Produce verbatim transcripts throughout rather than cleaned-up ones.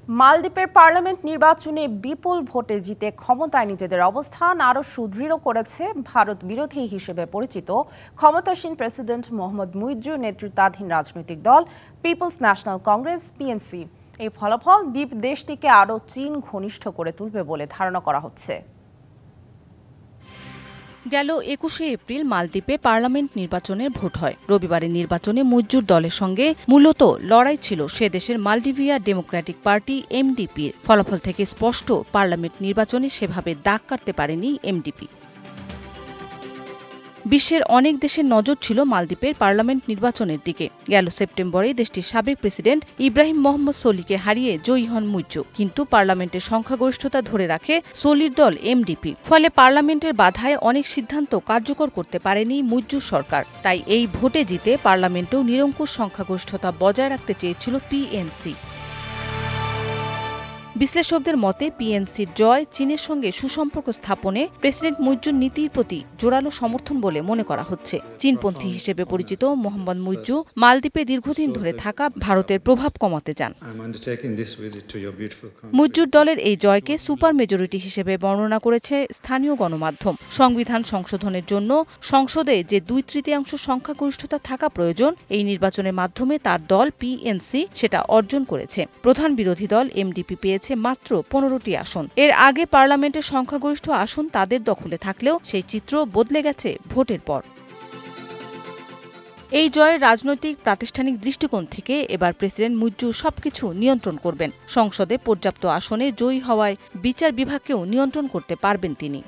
মালদ্বীপের পার্লামেন্ট নির্বাচনে বিপুল ভোটে জিতে ক্ষমতায় নিজেদের অবস্থান আরও সুদৃঢ় করেছে ভারত বিরোধী হিসেবে পরিচিত ক্ষমতাসীন প্রেসিডেন্ট মোহাম্মদ মুইজ্জুর নেতৃত্বাধীন রাজনৈতিক দল পিপলস ন্যাশনাল কংগ্রেস পিএনসি। এই ফলাফল দ্বীপ দেশটিকে আরও চীন ঘনিষ্ঠ করে তুলবে বলে ধারণা করা হচ্ছে। গেল একুশে এপ্রিল মালদ্বীপে পার্লামেন্ট নির্বাচনের ভোট হয়। রবিবারের নির্বাচনে মুইজ্জুর দলের সঙ্গে মূলত লড়াই ছিল সে দেশের মালডিভিয়া ডেমোক্রেটিক পার্টি এমডিপির। ফলাফল থেকে স্পষ্ট, পার্লামেন্ট নির্বাচনে সেভাবে দাগ কাটতে পারেনি এমডিপি। বিশ্বের অনেক দেশের নজর ছিল মালদ্বীপের পার্লামেন্ট নির্বাচনের দিকে। গেল সেপ্টেম্বরে দেশটির সাবেক প্রেসিডেন্ট ইব্রাহিম মোহাম্মদ সোলিকে হারিয়ে জয়ী হন মুইজ্জু, কিন্তু পার্লামেন্টের সংখ্যাগরিষ্ঠতা ধরে রাখে সোলির দল এমডিপি। ফলে পার্লামেন্টের বাধায় অনেক সিদ্ধান্ত কার্যকর করতে পারেনি মুইজ্জুর সরকার। তাই এই ভোটে জিতে পার্লামেন্টেও নিরঙ্কুশ সংখ্যাগরিষ্ঠতা বজায় রাখতে চেয়েছিল পিএনসি। বিশ্লেষকদের মতে পিএনসির জয় চীনের সঙ্গে সুসম্পর্ক স্থাপনে প্রেসিডেন্ট মুইজ্জুর নীতির প্রতি জোরালো সমর্থন বলে মনে করা হচ্ছে। চীনপন্থী হিসেবে পরিচিত মোহাম্মদ মুইজ্জু মালদ্বীপে দীর্ঘদিন ধরে থাকা ভারতের প্রভাব কমাতে চান। মুইজ্জুর দলের এই জয়কে সুপার মেজরিটি হিসেবে বর্ণনা করেছে স্থানীয় গণমাধ্যম। সংবিধান সংশোধনের জন্য সংসদে যে দুই তৃতীয়াংশ সংখ্যাগরিষ্ঠতা থাকা প্রয়োজন, এই নির্বাচনের মাধ্যমে তার দল পিএনসি সেটা অর্জন করেছে। প্রধান বিরোধী দল এমডিপি পেয়েছে মাত্র পনেরোটি আসন। এর আগে পার্লামেন্টের সংখ্যাগরিষ্ঠ আসন তাদের দখলে থাকলেও সেই চিত্র বদলে গেছে ভোটের পর। এই জয়ের রাজনৈতিক প্রাতিষ্ঠানিক দৃষ্টিকোণ থেকে এবার প্রেসিডেন্ট মুইজ্জু সবকিছু নিয়ন্ত্রণ করবেন। সংসদে পর্যাপ্ত আসনে জয়ী হওয়ায় বিচার বিভাগকেও নিয়ন্ত্রণ করতে পারবেন তিনি।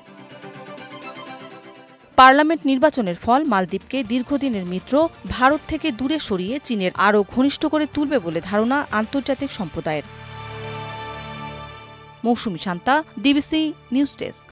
পার্লামেন্ট নির্বাচনের ফল মালদ্বীপকে দীর্ঘদিনের মিত্র ভারত থেকে দূরে সরিয়ে চীনের আরও ঘনিষ্ঠ করে তুলবে বলে ধারণা আন্তর্জাতিক সম্প্রদায়ের। Mousumi Shanta, DBC news desk.